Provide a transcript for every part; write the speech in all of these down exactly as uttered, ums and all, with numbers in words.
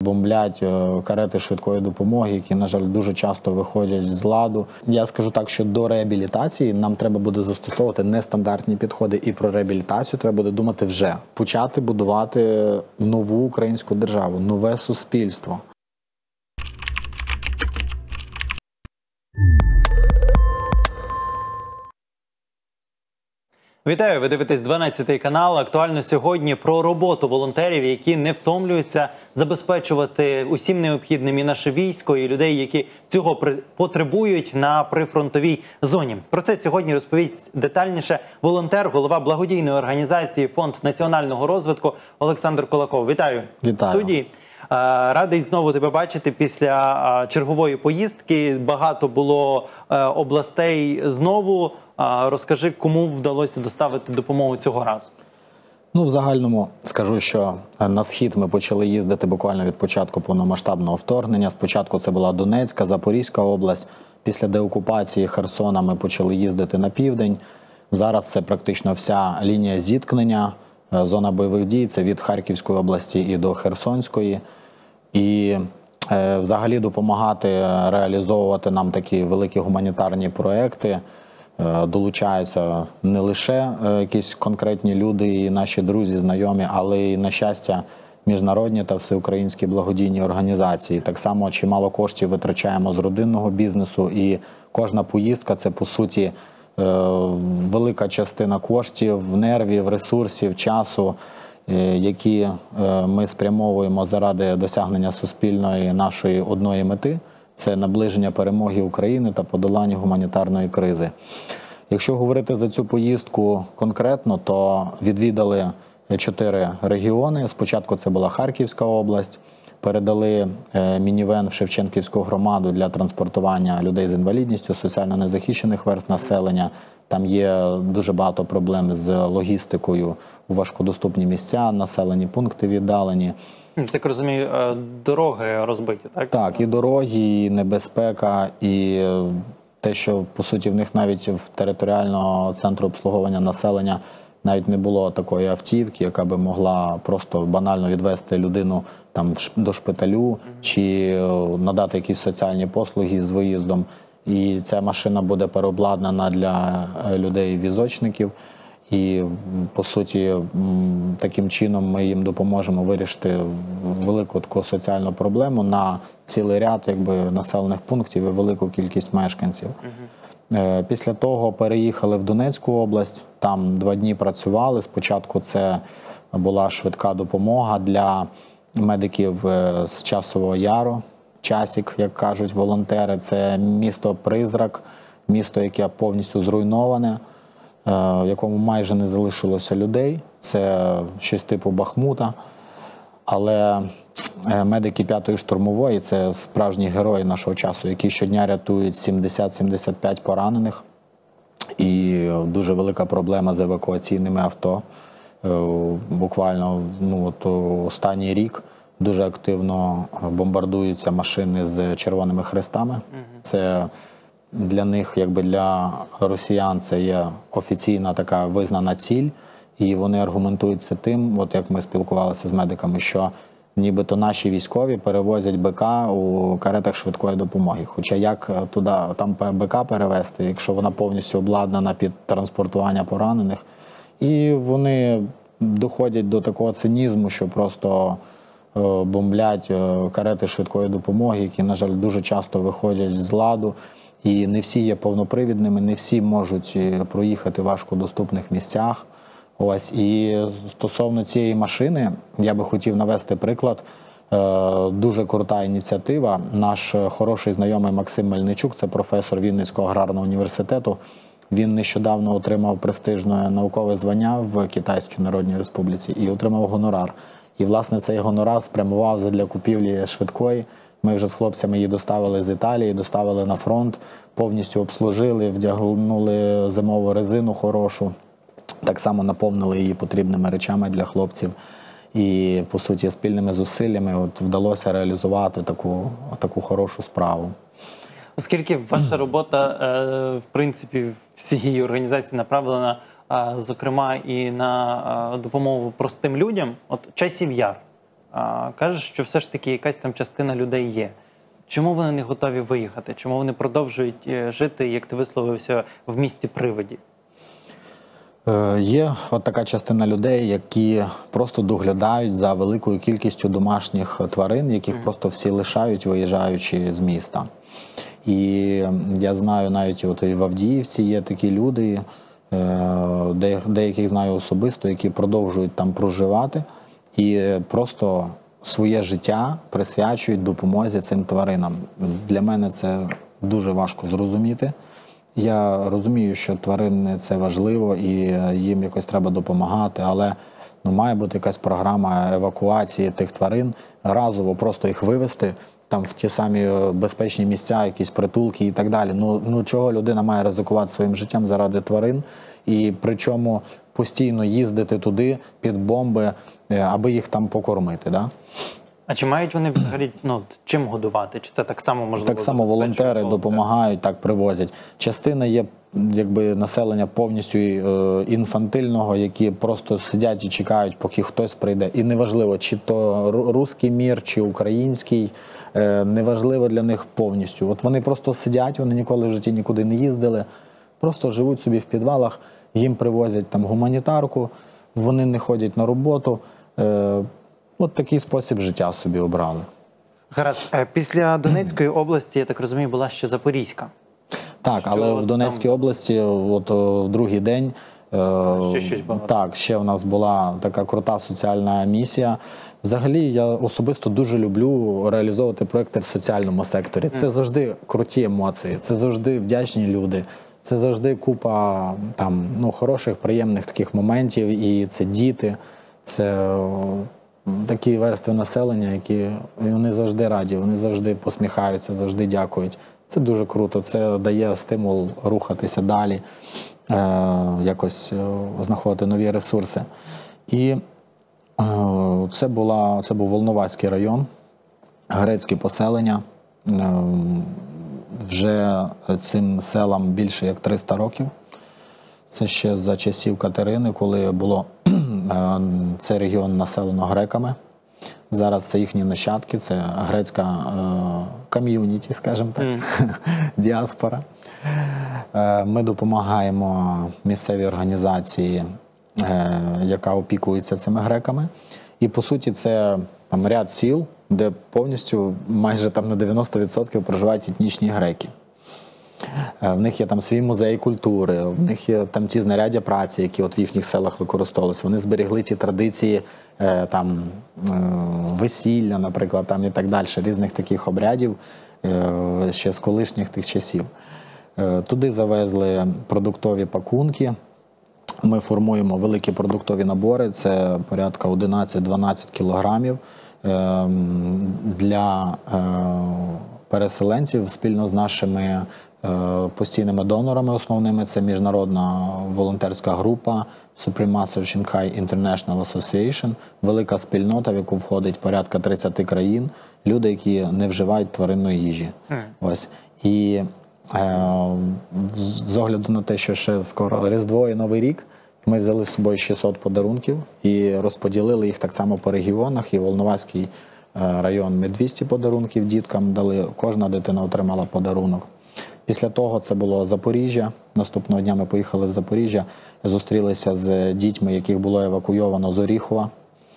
бомблять карети швидкої допомоги, які, на жаль, дуже часто виходять з ладу. Я скажу так, що до реабілітації нам треба буде застосовувати нестандартні підходи, і про реабілітацію треба буде думати вже. Почати будувати нову українську державу, нове суспільство. Вітаю, ви дивитесь дванадцятий канал. Актуально сьогодні про роботу волонтерів, які не втомлюються забезпечувати усім необхідним і наше військо, і людей, які цього потребують на прифронтовій зоні. Про це сьогодні розповість детальніше волонтер, голова благодійної організації «Фонд національного розвитку» Олександр Кулаков. Вітаю. Вітаю. В студії. Радий знову тебе бачити після чергової поїздки. Багато було областей знову. Розкажи, кому вдалося доставити допомогу цього разу? Ну, в загальному скажу, що на схід ми почали їздити буквально від початку повномасштабного вторгнення. Спочатку це була Донецька, Запорізька область. Після деокупації Херсона ми почали їздити на південь. Зараз це практично вся лінія зіткнення. Зона бойових дій – це від Харківської області і до Херсонської. І е, взагалі допомагати реалізовувати нам такі великі гуманітарні проекти е, долучаються не лише е, якісь конкретні люди і наші друзі, знайомі, але й, на щастя, міжнародні та всеукраїнські благодійні організації. Так само чимало коштів витрачаємо з родинного бізнесу, і кожна поїздка – це, по суті, велика частина коштів, нервів, ресурсів, часу, які ми спрямовуємо заради досягнення суспільної нашої одної мети – це наближення перемоги України та подолання гуманітарної кризи. Якщо говорити за цю поїздку конкретно, то відвідали чотири регіони. Спочатку це була Харківська область. Передали мінівен в Шевченківську громаду для транспортування людей з інвалідністю, соціально незахищених верств населення. Там є дуже багато проблем з логістикою у важкодоступні місця, населені пункти віддалені. Так розумію, дороги розбиті, так? Так, і дороги, і небезпека, і те, що, по суті, в них навіть в територіального центру обслуговування населення навіть не було такої автівки, яка би могла просто банально відвести людину там до шпиталю чи надати якісь соціальні послуги з виїздом. І ця машина буде переобладнана для людей-візочників. І, по суті, таким чином ми їм допоможемо вирішити велику таку соціальну проблему на цілий ряд якби, населених пунктів і велику кількість мешканців. Після того переїхали в Донецьку область, там два дні працювали. Спочатку це була швидка допомога для медиків з Часового Яру. Часік, як кажуть волонтери, це місто-призрак, місто, яке повністю зруйноване, в якому майже не залишилося людей. Це щось типу Бахмута. Але медики п'ятої штурмової – це справжні герої нашого часу, які щодня рятують сімдесят - сімдесят п'ять поранених. І дуже велика проблема з евакуаційними авто. Буквально ну, от, останній рік дуже активно бомбардуються машини з червоними хрестами. Це для них, якби для росіян, це є офіційна така визнана ціль. І вони аргументуються тим, от як ми спілкувалися з медиками, що нібито наші військові перевозять БК у каретах швидкої допомоги. Хоча як туди, там БК перевезти, якщо вона повністю обладнана під транспортування поранених. І вони доходять до такого цинізму, що просто бомблять карети швидкої допомоги, які, на жаль, дуже часто виходять з ладу. І не всі є повнопривідними, не всі можуть проїхати в важкодоступних місцях. Ось, і стосовно цієї машини, я би хотів навести приклад. Дуже крута ініціатива. Наш хороший знайомий Максим Мельничук, це професор Вінницького аграрного університету. Він нещодавно отримав престижне наукове звання в Китайській Народній Республіці і отримав гонорар. І, власне, цей гонорар спрямував для купівлі швидкої. Ми вже з хлопцями її доставили з Італії, доставили на фронт, повністю обслужили, вдягнули зимову резину хорошу. Так само наповнили її потрібними речами для хлопців. І, по суті, спільними зусиллями от вдалося реалізувати таку, таку хорошу справу. Оскільки ваша робота, в принципі, всієї організації направлена, зокрема, і на допомогу простим людям, от Часів Яр. а, кажеш, що все ж таки якась там частина людей є. Чому вони не готові виїхати? Чому вони продовжують е, жити, як ти висловився, в місті привидів? Е, Є от така частина людей, які просто доглядають за великою кількістю домашніх тварин, яких просто всі лишають, виїжджаючи з міста. І я знаю, навіть от і в Авдіївці є такі люди, е, де- деяких знаю особисто, які продовжують там проживати і просто своє життя присвячують допомозі цим тваринам. Для мене це дуже важко зрозуміти. Я розумію, що тварини – це важливо і їм якось треба допомагати, але ну, має бути якась програма евакуації тих тварин, разово просто їх вивезти там в ті самі безпечні місця, якісь притулки і так далі. Ну, ну чого людина має ризикувати своїм життям заради тварин, і причому постійно їздити туди під бомби, е, аби їх там покормити, да? А чи мають вони взагалі ну, чим годувати? Чи це так само можливо? Так само забезпечує волонтери волонтери? допомагають, так привозять. Частина є якби населення повністю е, інфантильного, які просто сидять і чекають, поки хтось прийде. І неважливо, чи то ру- руський мір, чи український, е, неважливо для них повністю. От вони просто сидять, вони ніколи в житті нікуди не їздили, просто живуть собі в підвалах, їм привозять там гуманітарку, вони не ходять на роботу. Е, От такий спосіб життя собі обрали. Гаразд. Е, Після Донецької області, я так розумію, була ще Запорізька. Так, Що але в там? Донецькій області, от о, в другий день, е, ще щось багато. так, ще в нас була така крута соціальна місія. Взагалі, я особисто дуже люблю реалізовувати проекти в соціальному секторі. Це завжди круті емоції, це завжди вдячні люди, це завжди купа там, ну, хороших, приємних таких моментів, і це діти, це о, такі верстви населення, які вони завжди раді, вони завжди посміхаються, завжди дякують. Це дуже круто, це дає стимул рухатися далі, е, якось е, знаходити нові ресурси. І е, це, була, це був Волноваський район, грецькі поселення. Е, вже цим селам більше як триста років. Це ще за часів Катерини, коли було е, цей регіон населено греками. Зараз це їхні нащадки, це грецька е, ком'юніті, скажімо так, Mm. діаспора. Е, ми допомагаємо місцевій організації, е, яка опікується цими греками. І, по суті, це там, ряд сіл, де повністю майже там, на дев'яносто відсотків проживають етнічні греки. Е, В них є там свій музей культури, в них є там ті знаряддя праці, які от в їхніх селах використовувалися. Вони зберегли ті традиції е, там, е, весілля, наприклад, там, і так далі, різних таких обрядів е, ще з колишніх тих часів. Е, Туди завезли продуктові пакунки. Ми формуємо великі продуктові набори, це порядка одинадцять-дванадцять кілограмів е, для е, переселенців спільно з нашими е, постійними донорами основними. Це міжнародна волонтерська група Supreme Shanghai International Association, велика спільнота, в яку входить порядка тридцять країн, люди, які не вживають тваринної їжі. Mm. Ось. І е, з огляду на те, що ще скоро Різдво і Новий рік, ми взяли з собою шістсот подарунків і розподілили їх так само по регіонах. І Волноваський е, район ми двісті подарунків діткам дали, кожна дитина отримала подарунок. Після того це було Запоріжжя. Наступного дня ми поїхали в Запоріжжя, зустрілися з дітьми, яких було евакуйовано з Оріхова.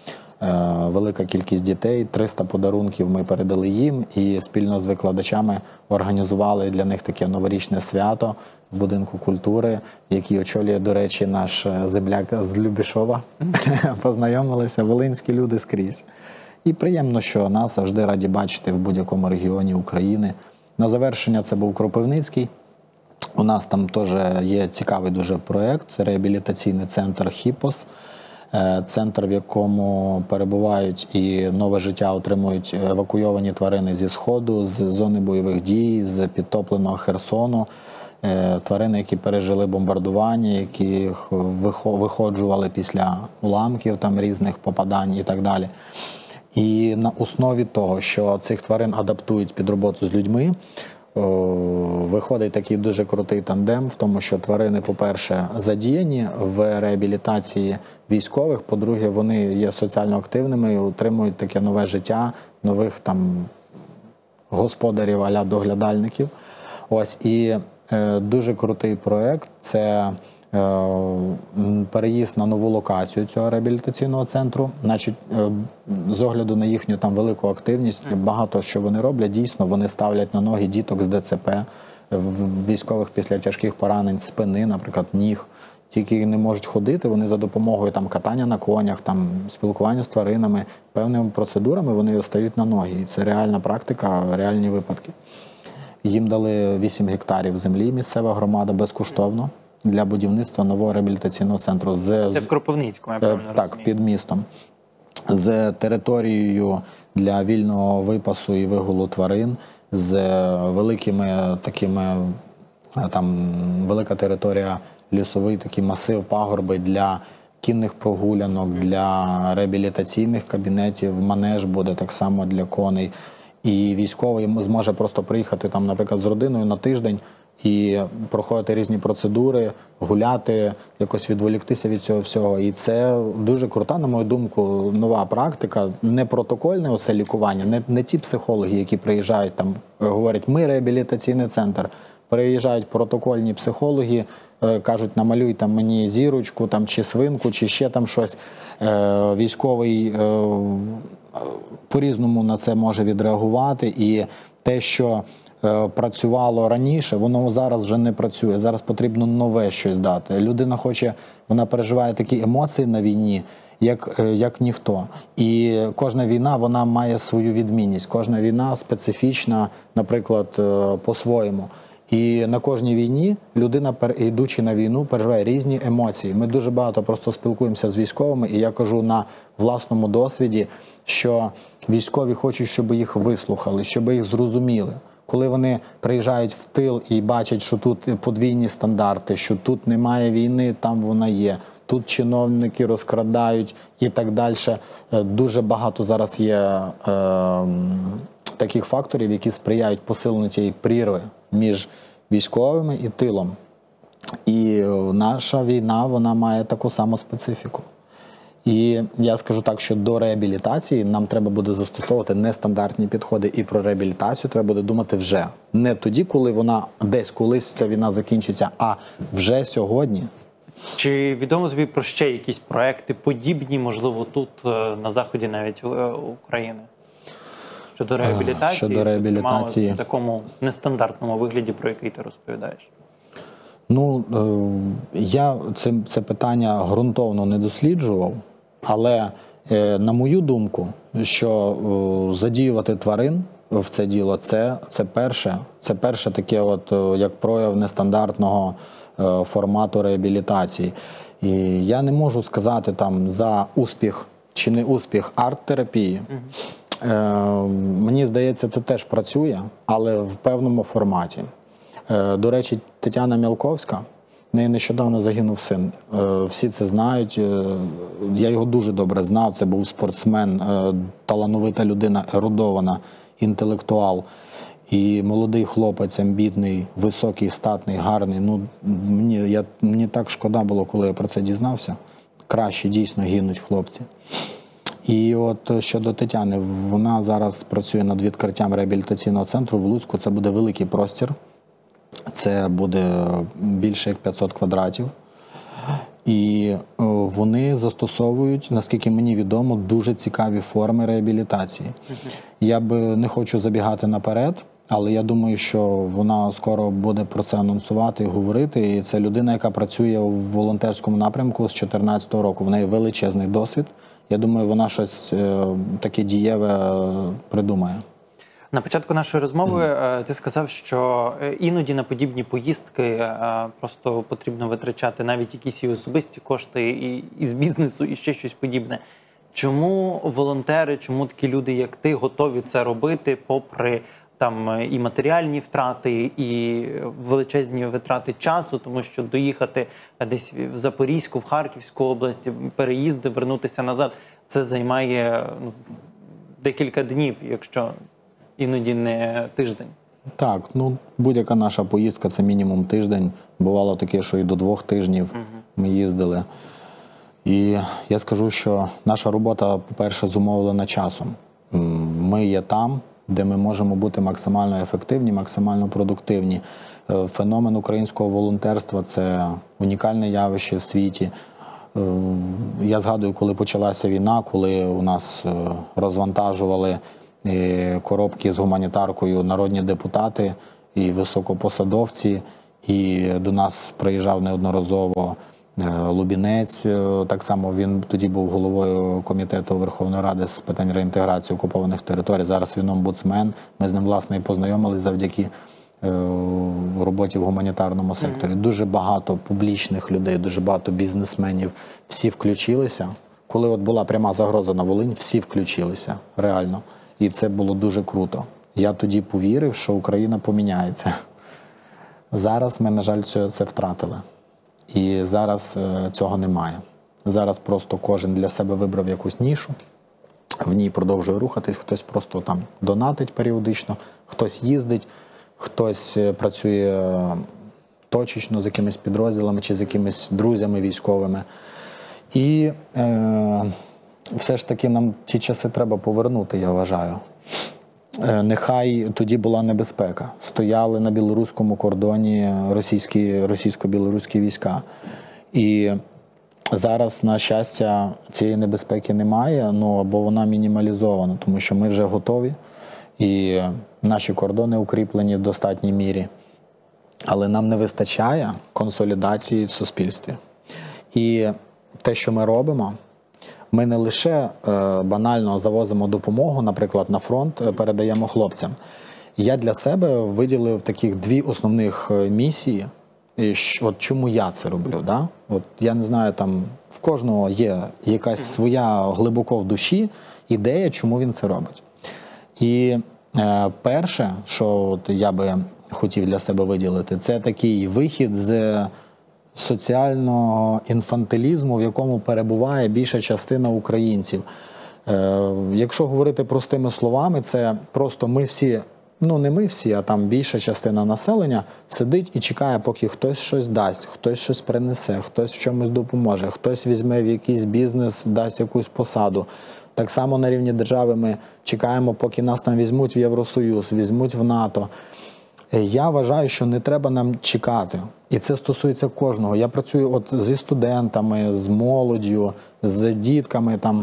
Е, Велика кількість дітей, триста подарунків ми передали їм і спільно з викладачами організували для них таке новорічне свято в будинку культури, який очолює, до речі, наш земляк з Любішова. Познайомилися, волинські люди скрізь. І приємно, що нас завжди раді бачити в будь-якому регіоні України. На завершення це був Кропивницький. У нас там теж є цікавий дуже проєкт, це реабілітаційний центр «Хіпос». Центр, в якому перебувають і нове життя отримують евакуйовані тварини зі Сходу, з зони бойових дій, з підтопленого Херсону. Тварини, які пережили бомбардування, яких виходжували після уламків, там, різних попадань і так далі. І на основі того, що цих тварин адаптують під роботу з людьми, виходить такий дуже крутий тандем в тому, що тварини, по-перше, задіяні в реабілітації військових, по-друге, вони є соціально активними і отримують таке нове життя, нових там господарів, а-ля доглядальників. Ось, і е, дуже крутий проєкт – це е, переїзд на нову локацію цього реабілітаційного центру. Значить, е, з огляду на їхню там велику активність, багато що вони роблять, дійсно, вони ставлять на ноги діток з ДЦП, військових після тяжких поранень спини, наприклад, ніг. Тільки не можуть ходити, вони за допомогою там катання на конях, там спілкування з тваринами, певними процедурами вони стають на ноги. І це реальна практика, реальні випадки. Їм дали вісім гектарів землі, місцева громада, безкоштовно для будівництва нового реабілітаційного центру. З, Це в Кропивницькому, я правильно Так, розумію? під містом. З територією для вільного випасу і вигулу тварин, з великими такими, там велика територія, лісовий такий масив, пагорби для кінних прогулянок, для реабілітаційних кабінетів, манеж буде так само для коней. І військовий зможе просто приїхати там, наприклад, з родиною на тиждень і проходити різні процедури, гуляти, якось відволіктися від цього всього. І це дуже крута, на мою думку, нова практика. Не протокольне оце лікування, не, не ті психологи, які приїжджають там, говорять, ми реабілітаційний центр. Приїжджають протокольні психологи, кажуть, намалюй там мені зірочку, там, чи свинку, чи ще там щось. Військовий по-різному на це може відреагувати. І те, що працювало раніше, воно зараз вже не працює. Зараз потрібно нове щось дати. Людина хоче, вона переживає такі емоції на війні, як, як ніхто. І кожна війна, вона має свою відмінність. Кожна війна специфічна, наприклад, по-своєму. І на кожній війні людина, йдучи на війну, переживає різні емоції. Ми дуже багато просто спілкуємося з військовими, і я кажу на власному досвіді, що військові хочуть, щоб їх вислухали, щоб їх зрозуміли. Коли вони приїжджають в тил і бачать, що тут подвійні стандарти, що тут немає війни, там вона є, тут чиновники розкрадають і так далі. Дуже багато зараз є е, таких факторів, які сприяють посиленню цієї прірви між військовими і тилом. І наша війна, вона має таку саму специфіку. І я скажу так, що до реабілітації нам треба буде застосовувати нестандартні підходи, і про реабілітацію треба буде думати вже. Не тоді, коли вона десь колись ця війна закінчиться, а вже сьогодні. Чи відомо тобі про ще якісь проекти, подібні, можливо, тут, на заході навіть України? Щодо реабілітації, Щодо реабілітації. в такому нестандартному вигляді, про який ти розповідаєш? Ну, я це, це питання ґрунтовно не досліджував, але, на мою думку, що задіювати тварин в це діло, це, це перше, це перше таке от, як прояв нестандартного формату реабілітації. І я не можу сказати там за успіх чи не успіх арт-терапії. Угу. Мені здається, це теж працює, але в певному форматі. До речі, Тетяна Мялковська, в неї нещодавно загинув син. Всі це знають. Я його дуже добре знав. Це був спортсмен, талановита людина, ерудована, інтелектуал. І молодий хлопець, амбітний, високий, статний, гарний. Ну, мені, я, мені так шкода було, коли я про це дізнався. Краще дійсно гинуть хлопці. І от щодо Тетяни, вона зараз працює над відкриттям реабілітаційного центру в Луцьку. Це буде великий простір. Це буде більше як п'ятсот квадратів. І вони застосовують, наскільки мені відомо, дуже цікаві форми реабілітації. Я би не хочу забігати наперед, але я думаю, що вона скоро буде про це анонсувати і говорити. І це людина, яка працює у волонтерському напрямку з дві тисячі чотирнадцятого року. В неї величезний досвід. Я думаю, вона щось таке дієве придумає. На початку нашої розмови mm. ти сказав, що іноді на подібні поїздки просто потрібно витрачати навіть якісь і особисті кошти і, і з бізнесу, і ще щось подібне. Чому волонтери, чому такі люди, як ти, готові це робити, попри там і матеріальні втрати, і величезні витрати часу, тому що доїхати десь в Запорізьку, в Харківську область, переїзди, вернутися назад, це займає ну, декілька днів, якщо іноді не тиждень. Так, ну будь-яка наша поїздка це мінімум тиждень. Бувало таке, що і до двох тижнів ми їздили. І я скажу, що наша робота, по-перше, зумовлена часом. М, Ми є там, де ми можемо бути максимально ефективні, максимально продуктивні. Е, Феномен українського волонтерства – це унікальне явище в світі. Е, Я згадую, коли почалася війна, коли у нас е, розвантажували е, коробки з гуманітаркою народні депутати і високопосадовці, і до нас приїжджав неодноразово е, Лубінець, е, так само він тоді був головою комітету Верховної Ради з питань реінтеграції окупованих територій, зараз він омбудсмен, ми з ним, власне, і познайомились завдяки е, роботі в гуманітарному секторі. Дуже багато публічних людей, дуже багато бізнесменів, всі включилися. Коли от була пряма загроза на Волинь, всі включилися, реально. І це було дуже круто. Я тоді повірив, що Україна поміняється. Зараз ми, на жаль, це, це втратили. І зараз е, цього немає. Зараз просто кожен для себе вибрав якусь нішу, в ній продовжує рухатись, хтось просто там донатить періодично, хтось їздить, хтось е, працює е, точечно з якимись підрозділами чи з якимись друзями військовими. І е, все ж таки нам ті часи треба повернути, я вважаю. Е, Нехай тоді була небезпека. Стояли на білоруському кордоні російські, російсько-білоруські війська. І зараз, на щастя, цієї небезпеки немає, ну, або вона мінімалізована, тому що ми вже готові, і наші кордони укріплені в достатній мірі. Але нам не вистачає консолідації в суспільстві. І те, що ми робимо, ми не лише е, банально завозимо допомогу, наприклад, на фронт, е, передаємо хлопцям. Я для себе виділив таких дві основних е, місії. І щ- от чому я це роблю, да? От я не знаю, там в кожного є якась своя глибоко в душі ідея, чому він це робить. І е, перше, що от я би хотів для себе виділити, це такий вихід з соціального інфантилізму, в якому перебуває більша частина українців. Е, якщо говорити простими словами, це просто ми всі, ну не ми всі, а там більша частина населення сидить і чекає, поки хтось щось дасть, хтось щось принесе, хтось в чомусь допоможе, хтось візьме в якийсь бізнес, дасть якусь посаду. Так само на рівні держави ми чекаємо, поки нас там візьмуть в Євросоюз, візьмуть в НАТО. Я вважаю, що не треба нам чекати. І це стосується кожного. Я працюю от зі студентами, з молоддю, з дітками. Там.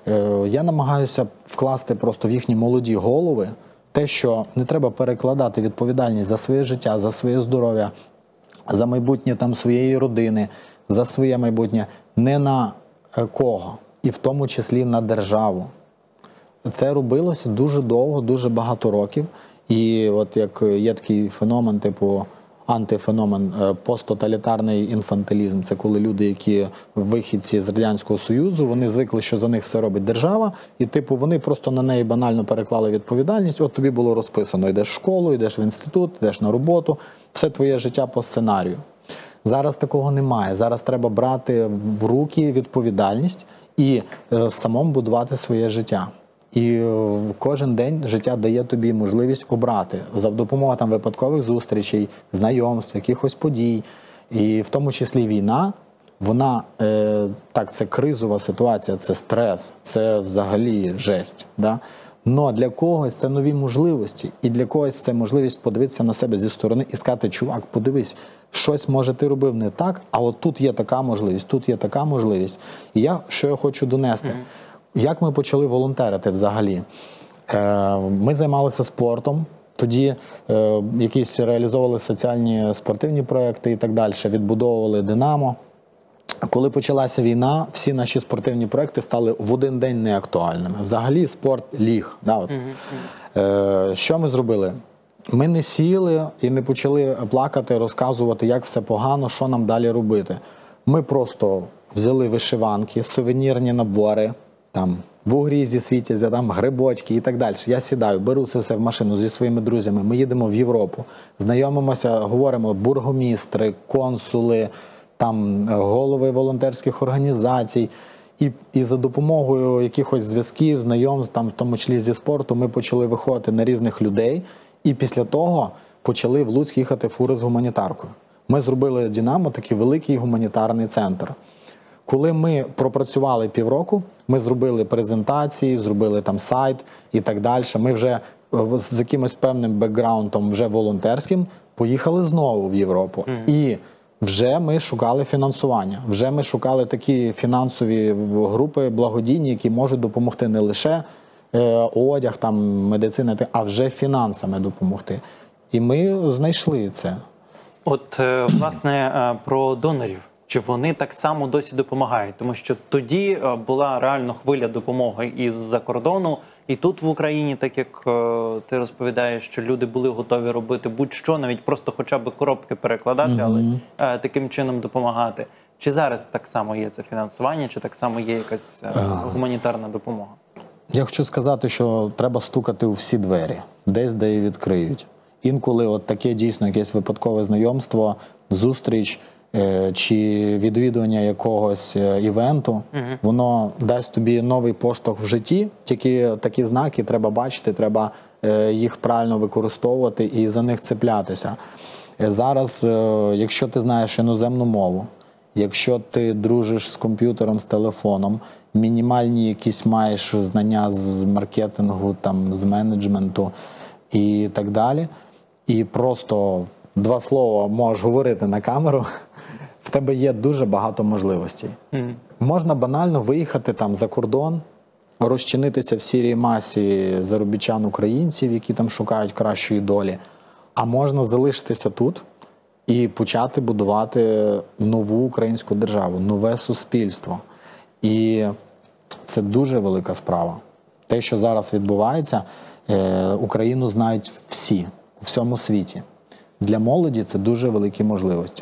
Я намагаюся вкласти просто в їхні молоді голови те, що не треба перекладати відповідальність за своє життя, за своє здоров'я, за майбутнє там своєї родини, за своє майбутнє не на кого, і в тому числі на державу. Це робилося дуже довго, дуже багато років. І от як є такий феномен, типу антифеномен, посттоталітарний інфантилізм. Це коли люди, які вихідці з Радянського Союзу, вони звикли, що за них все робить держава, і типу вони просто на неї банально переклали відповідальність. От тобі було розписано, йдеш в школу, йдеш в інститут, йдеш на роботу, все твоє життя по сценарію. Зараз такого немає. Зараз треба брати в руки відповідальність і е, самому будувати своє життя. І е, кожен день життя дає тобі можливість обрати за допомогою там випадкових зустрічей, знайомств, якихось подій. І в тому числі війна, вона, е, так, це кризова ситуація, це стрес, це взагалі жесть. Да? Но для когось це нові можливості, і для когось це можливість подивитися на себе зі сторони і сказати: чувак, подивись, щось, може, ти робив не так, а от тут є така можливість, тут є така можливість. І я, що я хочу донести? Mm-hmm. Як ми почали волонтерити взагалі? Е, ми займалися спортом, тоді е, якісь реалізовували соціальні спортивні проекти і так далі, відбудовували «Динамо». Коли почалася війна, всі наші спортивні проекти стали в один день неактуальними. Взагалі спорт ліг. Да, от. Mm-hmm. Е, що ми зробили? Ми не сіли і не почали плакати, розказувати, як все погано, що нам далі робити. Ми просто взяли вишиванки, сувенірні набори, там в угрізі світяться, там грибочки і так далі. Я сідаю, беру це все в машину зі своїми друзями, ми їдемо в Європу, знайомимося, говоримо бургомістри, консули, там голови волонтерських організацій. І, і за допомогою якихось зв'язків, знайомств, там, в тому числі зі спорту, ми почали виходити на різних людей І після того почали в Луцьк їхати фури з гуманітаркою. Ми зробили «Динамо» такий великий гуманітарний центр. Коли ми пропрацювали півроку, ми зробили презентації, зробили там сайт і так далі. Ми вже з якимось певним бекграундом, вже волонтерським, поїхали знову в Європу. Mm. І вже ми шукали фінансування. Вже ми шукали такі фінансові групи благодійні, які можуть допомогти не лише е, одяг, там, медицина, а вже фінансами допомогти. І ми знайшли це. От, власне, про донорів. Чи вони так само досі допомагають? Тому що тоді була реально хвиля допомоги із-за кордону, і тут в Україні, так як ти розповідаєш, що люди були готові робити будь-що, навіть просто хоча б коробки перекладати, mm-hmm. але таким чином допомагати. Чи зараз так само є це фінансування, чи так само є якась uh. гуманітарна допомога? Я хочу сказати, що треба стукати у всі двері, десь де і відкриють. Інколи от таке дійсно якесь випадкове знайомство, зустріч, чи відвідування якогось івенту, uh-huh. воно дасть тобі новий поштовх в житті, тільки такі знаки треба бачити, треба їх правильно використовувати і за них цеплятися. Зараз, якщо ти знаєш іноземну мову, якщо ти дружиш з комп'ютером, з телефоном, мінімальні якісь маєш знання з маркетингу, там, з менеджменту і так далі, і просто два слова можеш говорити на камеру, в тебе є дуже багато можливостей. Mm. Можна банально виїхати там за кордон, розчинитися в сірій масі заробітчан-українців, які там шукають кращої долі, а можна залишитися тут і почати будувати нову українську державу, нове суспільство. І це дуже велика справа. Те, що зараз відбувається, Україну знають всі, у всьому світі. Для молоді це дуже великі можливості.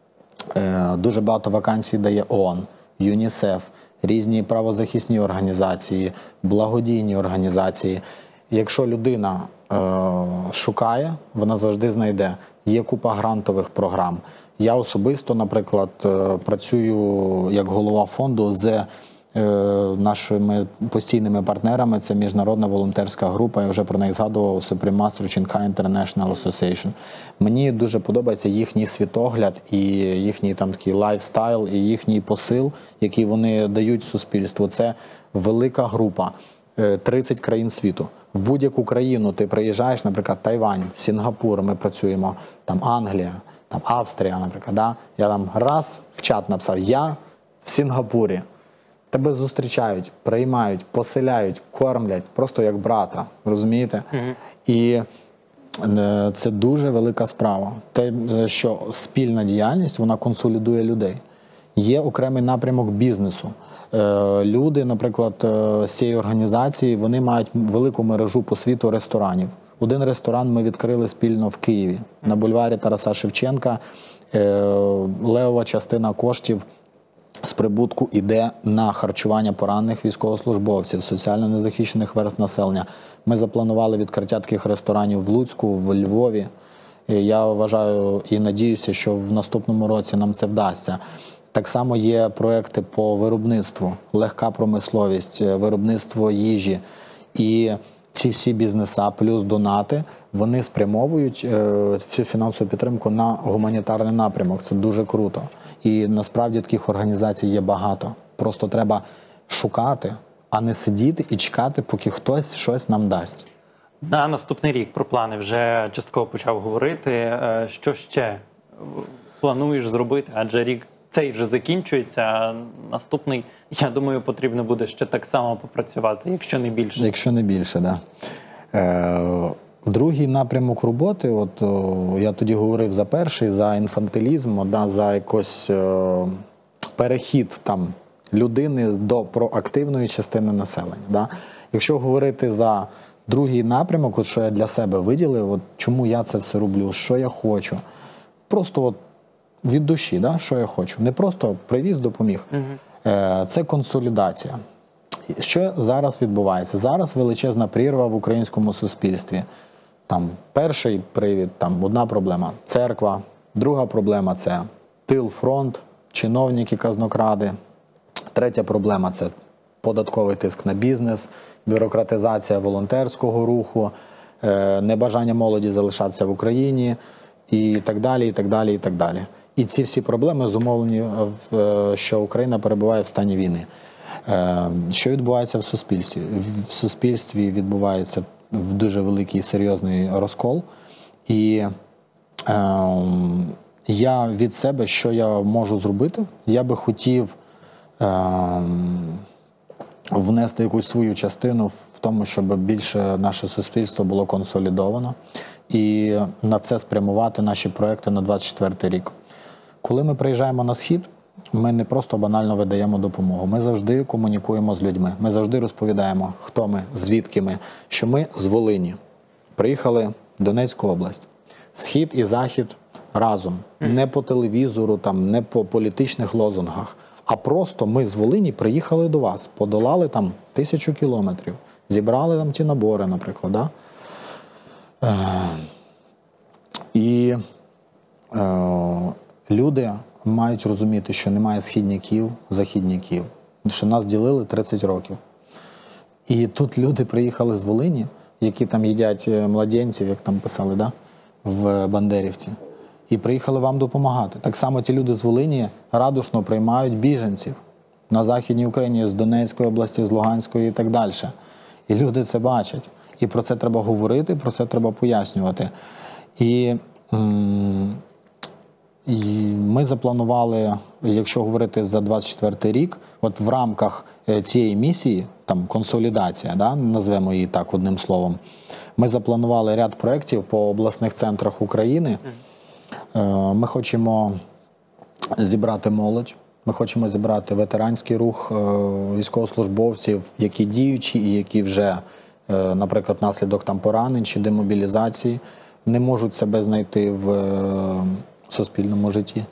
Дуже багато вакансій дає ООН, ЮНІСЕФ, різні правозахисні організації, благодійні організації. Якщо людина е, шукає, вона завжди знайде. Є купа грантових програм. Я особисто, наприклад, працюю як голова фонду з е, нашими постійними партнерами. Це міжнародна волонтерська група, я вже про неї згадував, Supreme Master Shanghai International Association. Мені дуже подобається їхній світогляд і їхній там такий лайфстайл, і їхній посил, який вони дають суспільству. Це велика група, тридцять країн світу. В будь-яку країну ти приїжджаєш, наприклад, Тайвань, Сінгапур, ми працюємо, там Англія, там Австрія, наприклад. Да? Я там раз в чат написав, я в Сінгапурі. Тебе зустрічають, приймають, поселяють, кормлять, просто як брата, розумієте? Mm-hmm. І це дуже велика справа. Те, що спільна діяльність, вона консолідує людей. Є окремий напрямок бізнесу. Люди, наприклад, з цієї організації, вони мають велику мережу по світу ресторанів. Один ресторан ми відкрили спільно в Києві. На бульварі Тараса Шевченка левова частина коштів з прибутку йде на харчування поранених військовослужбовців, соціально незахищених верст населення. Ми запланували відкриття таких ресторанів в Луцьку, в Львові. Я вважаю і надіюся, що в наступному році нам це вдасться. Так само є проекти по виробництву, легка промисловість, виробництво їжі. І ці всі бізнеса плюс донати, вони спрямовують всю фінансову підтримку на гуманітарний напрямок. Це дуже круто. І насправді таких організацій є багато. Просто треба шукати, а не сидіти і чекати, поки хтось щось нам дасть. На наступний рік про плани вже частково почав говорити. Що ще плануєш зробити? Адже рік цей вже закінчується, а наступний, я думаю, потрібно буде ще так само попрацювати, якщо не більше. Якщо не більше, так. Да. Е, другий напрямок роботи, от о, я тоді говорив за перший, за інфантилізм, да, за якось о, перехід там, людини до проактивної частини населення. Да. Якщо говорити за другий напрямок, от що я для себе виділив, от чому я це все роблю, що я хочу, просто от від душі, да, що я хочу. Не просто привіз, допоміг. Угу. Це консолідація. Що зараз відбувається? Зараз величезна прірва в українському суспільстві. Там перший привід, там одна проблема – церква. Друга проблема – це тил, фронт, чиновники, казнокради. Третя проблема – це податковий тиск на бізнес, бюрократизація волонтерського руху, е, небажання молоді залишатися в Україні і так далі, і так далі, і так далі. І ці всі проблеми зумовлені, в- що Україна перебуває в стані війни. Е, Що відбувається в суспільстві? В суспільстві відбувається в дуже великий серйозний розкол. І е, я від себе, що я можу зробити, я би хотів е, внести якусь свою частину в тому, щоб більше наше суспільство було консолідовано і на це спрямувати наші проекти на двадцять четвертий рік. Коли ми приїжджаємо на Схід, ми не просто банально видаємо допомогу. Ми завжди комунікуємо з людьми. Ми завжди розповідаємо, хто ми, звідки ми, що ми з Волині. Приїхали в Донецьку область. Схід і Захід разом. Не по телевізору, там, не по політичних лозунгах. А просто ми з Волині приїхали до вас, подолали там тисячу кілометрів, зібрали там ті набори, наприклад. Да? Е, і е, люди мають розуміти, що немає східняків, західняків. Що нас ділили тридцять років. І тут люди приїхали з Волині, які там їдять младенців, як там писали, да? В Бандерівці. І приїхали вам допомагати. Так само ті люди з Волині радушно приймають біженців на Західній Україні, з Донецької області, з Луганської і так далі. І люди це бачать. І про це треба говорити, про це треба пояснювати. І, м- і ми запланували, якщо говорити за двадцять четвертий рік, от в рамках цієї місії, там консолідація, да, назвемо її так одним словом, ми запланували ряд проєктів по обласних центрах України. Ми хочемо зібрати молодь, ми хочемо зібрати ветеранський рух військовослужбовців, які діючі і які вже, наприклад, внаслідок там поранень чи демобілізації не можуть себе знайти в суспільному житті.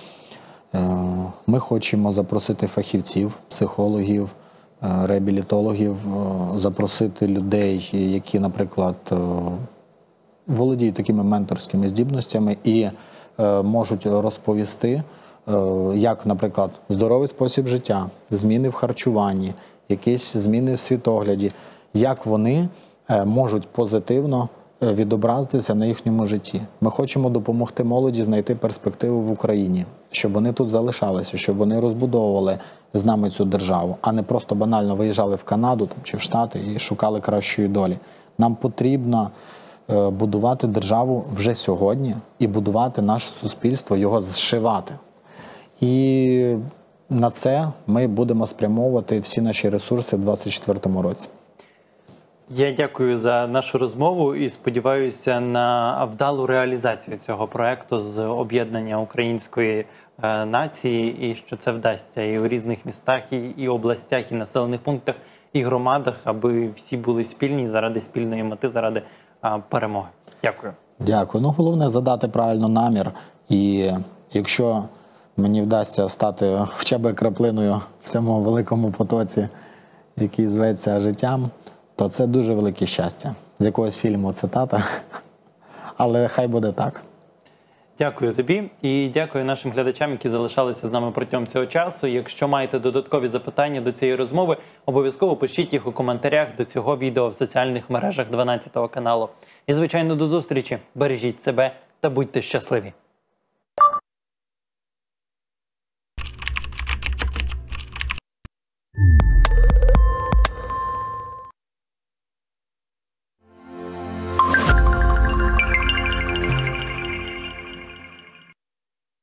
Ми хочемо запросити фахівців, психологів, реабілітологів, запросити людей, які, наприклад, володіють такими менторськими здібностями і е, можуть розповісти, е, як, наприклад, здоровий спосіб життя, зміни в харчуванні, якісь зміни в світогляді, як вони е, можуть позитивно відобразитися на їхньому житті. Ми хочемо допомогти молоді знайти перспективу в Україні, щоб вони тут залишалися, щоб вони розбудовували з нами цю державу, а не просто банально виїжджали в Канаду там, чи в Штати і шукали кращої долі. Нам потрібно будувати державу вже сьогодні і будувати наше суспільство, його зшивати. І на це ми будемо спрямовувати всі наші ресурси в двадцять четвертому році. Я дякую за нашу розмову і сподіваюся на вдалу реалізацію цього проекту з об'єднання української е, нації, і що це вдасться і у різних містах, і, і областях, і населених пунктах, і громадах, аби всі були спільні заради спільної мети, заради е, перемоги. Дякую. Дякую. Ну, головне задати правильно намір. І якщо мені вдасться стати хоча б краплиною в цьому великому потоці, який зветься життям, то це дуже велике щастя. З якогось фільму цитата, але хай буде так. Дякую тобі і дякую нашим глядачам, які залишалися з нами протягом цього часу. Якщо маєте додаткові запитання до цієї розмови, обов'язково пишіть їх у коментарях до цього відео в соціальних мережах дванадцятого каналу. І, звичайно, до зустрічі. Бережіть себе та будьте щасливі.